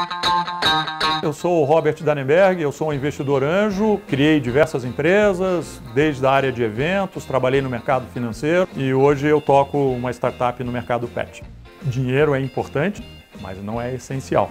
Eu sou o Robert Dannenberg, eu sou um investidor anjo, criei diversas empresas, desde a área de eventos, trabalhei no mercado financeiro e hoje eu toco uma startup no mercado pet. Dinheiro é importante, mas não é essencial.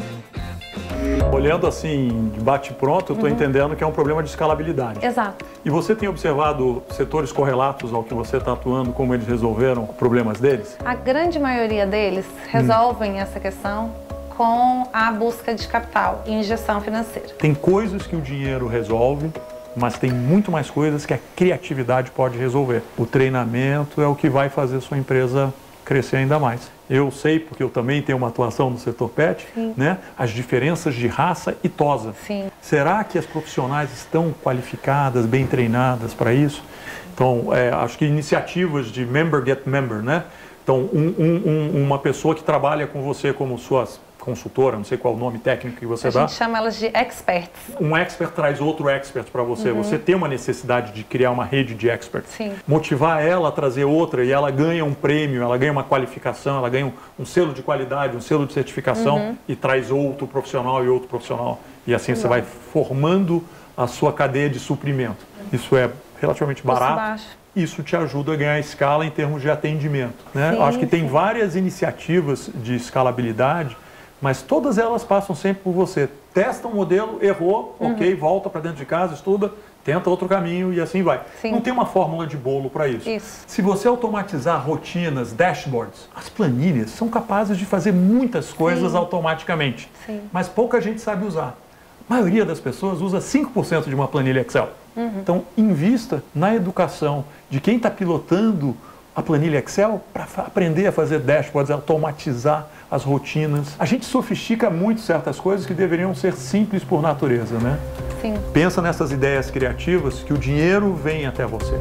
Olhando assim, de bate-pronto, eu estou entendendo que é um problema de escalabilidade. Exato. E você tem observado setores correlatos ao que você está atuando, como eles resolveram problemas deles? A grande maioria deles resolvem essa questão com a busca de capital e injeção financeira. Tem coisas que o dinheiro resolve, mas tem muito mais coisas que a criatividade pode resolver. O treinamento é o que vai fazer sua empresa crescer ainda mais. Eu sei, porque eu também tenho uma atuação no setor pet, né? As diferenças de raça e tosa. Sim. Será que as profissionais estão qualificadas, bem treinadas para isso? Então, acho que iniciativas de member get member, né? Então, uma pessoa que trabalha com você como sua consultora, não sei qual o nome técnico que você dá. A gente chama elas de experts. Um expert traz outro expert para você. Você tem uma necessidade de criar uma rede de experts. Sim. Motivar ela a trazer outra e ela ganha um prêmio, ela ganha uma qualificação, ela ganha um selo de qualidade, um selo de certificação e traz outro profissional e outro profissional. E assim você vai formando a sua cadeia de suprimento. Isso é relativamente barato. Isso te ajuda a ganhar escala em termos de atendimento, né? Sim, acho que tem várias iniciativas de escalabilidade, mas todas elas passam sempre por você. Testa um modelo, errou, ok, volta para dentro de casa, estuda, tenta outro caminho e assim vai. Sim. Não tem uma fórmula de bolo para isso. Se você automatizar rotinas, dashboards, as planilhas são capazes de fazer muitas coisas automaticamente, mas pouca gente sabe usar. A maioria das pessoas usa 5% de uma planilha Excel. Então, invista na educação de quem está pilotando a planilha Excel para aprender a fazer dashboards, automatizar as rotinas. A gente sofistica muito certas coisas que deveriam ser simples por natureza, né? Sim. Pensa nessas ideias criativas que o dinheiro vem até você.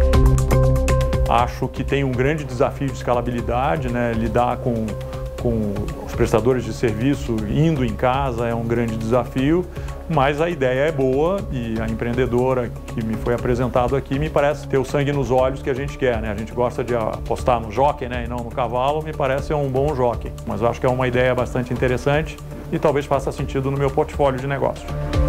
Acho que tem um grande desafio de escalabilidade, né? Lidar com os prestadores de serviço indo em casa é um grande desafio, mas a ideia é boa e a empreendedora que me foi apresentado aqui me parece ter o sangue nos olhos que a gente quer, né? A gente gosta de apostar no jockey, né? E não no cavalo, me parece um bom jockey. Mas eu acho que é uma ideia bastante interessante e talvez faça sentido no meu portfólio de negócio.